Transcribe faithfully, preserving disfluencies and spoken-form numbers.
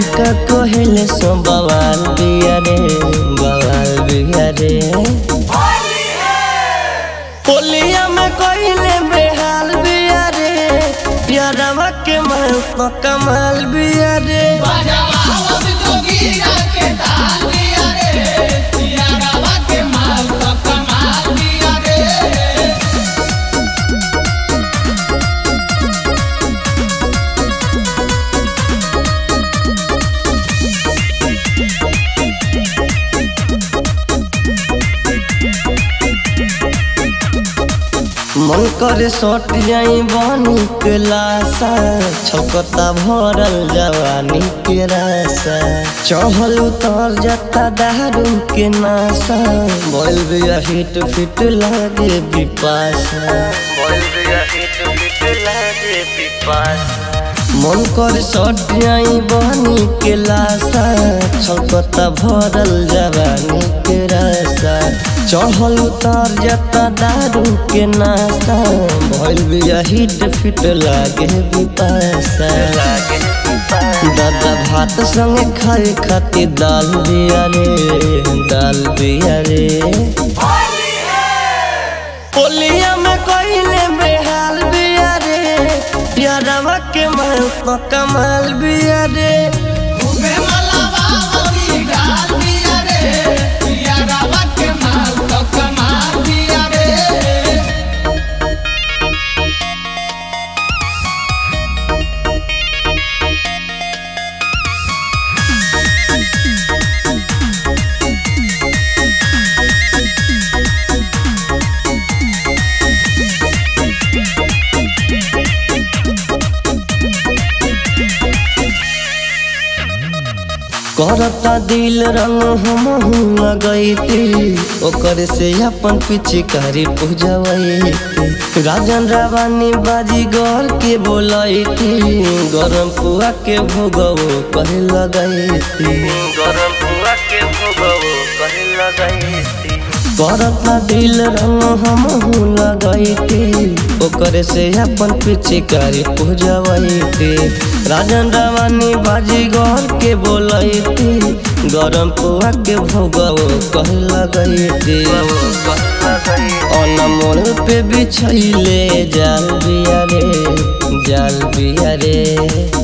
लइका कहेले सो बवाल बिया रे बवाल बिया रे। होलिया में कइले बेहाल बिया रे प्यारवा के माल तो कमाल बिया रे। मन करे सट जाई बानी के लाशा छकता भरल जवानी के रासा चहल उतर जाता दारू के नासा बोल बिया हिट फिट लागे पिपासा बोल बिया हिट फिट लागे पिपासा। मन कर सट जाई बानी के लाशा छकता भरल जवानी के रासा चहल उतर जाता दारू के नासा भइल बिया हिट फिट लागे पिपासा। दादा भात संगे खाए खातिर दाल बिया रे दाल बिया रे। होलिया में कइले बेहाल बिया रे प्यारवा के माल तो कमाल बिया रे। करता दिल रंग हम लगैती ओकर से अपन पिचकारी पूजवैती राजन रावानी बाजीगर के बोलैती गरम पुआ के भोगवो कहे लगैती गरम पुआ के भोगवो कहे लगैती। करता दिल रंग हम लगैती ओकर से अपन पिचकारी पूजवैती राजन रावानी बाजीगर के बोलैती गरम पुआ के भोगवो कहे लगैती। अनमोल पे बिछैले जाल बिया रे जाल बिया रे।